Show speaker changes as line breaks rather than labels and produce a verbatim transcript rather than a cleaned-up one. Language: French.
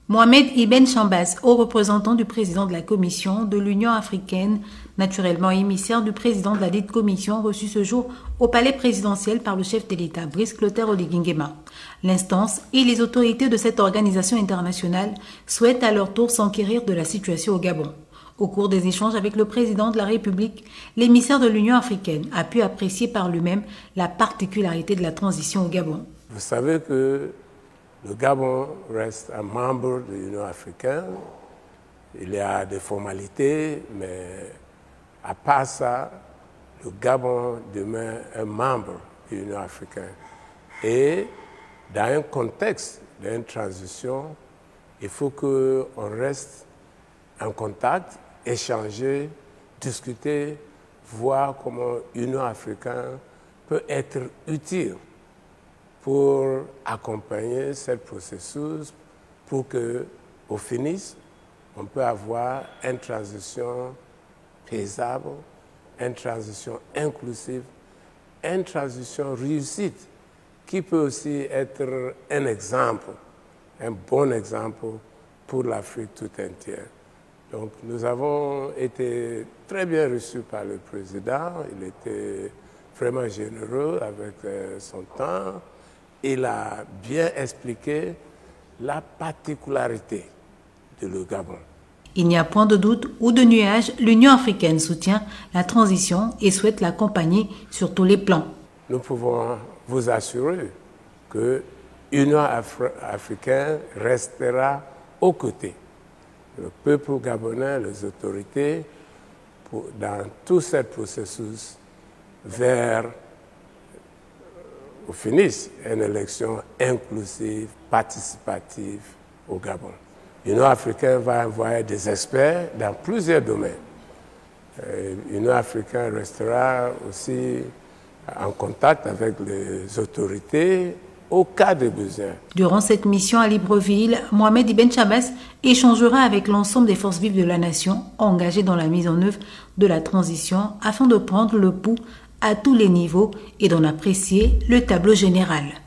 Mohamed Ibn Chambas, haut représentant du président de la Commission de l'Union africaine, naturellement émissaire du président de la dite commission, reçu ce jour au palais présidentiel par le chef de l'État, Brice Clotaire Oligui Nguema. L'instance et les autorités de cette organisation internationale souhaitent à leur tour s'enquérir de la situation au Gabon. Au cours des échanges avec le président de la République, l'émissaire de l'Union africaine a pu apprécier par lui-même la particularité de la transition au Gabon.
Vous savez que le Gabon reste un membre de l'Union africaine. Il y a des formalités, mais à part ça, le Gabon demeure un membre de l'Union africaine. Et dans un contexte d'une transition, il faut qu'on reste en contact, échanger, discuter, voir comment l'Union africaine peut être utile pour accompagner ce processus, pour qu'au finish, on peut avoir une transition paisible, une transition inclusive, une transition réussite, qui peut aussi être un exemple, un bon exemple pour l'Afrique tout entière. Donc nous avons été très bien reçus par le président, il était vraiment généreux avec son temps. Il a bien expliqué la particularité de le Gabon.
Il n'y a point de doute ou de nuage, l'Union africaine soutient la transition et souhaite l'accompagner sur tous les plans.
Nous pouvons vous assurer que l'Union Afri- africaine restera aux côtés du peuple gabonais, les autorités, pour, dans tout ce processus vers au finish, une élection inclusive, participative au Gabon. L'Union africaine va envoyer des experts dans plusieurs domaines. L'Union africaine restera aussi en contact avec les autorités au cas de besoin.
Durant cette mission à Libreville, Mohamed Ibn Chambas échangera avec l'ensemble des forces vives de la nation engagées dans la mise en œuvre de la transition afin de prendre le pouls à tous les niveaux et d'en apprécier le tableau général.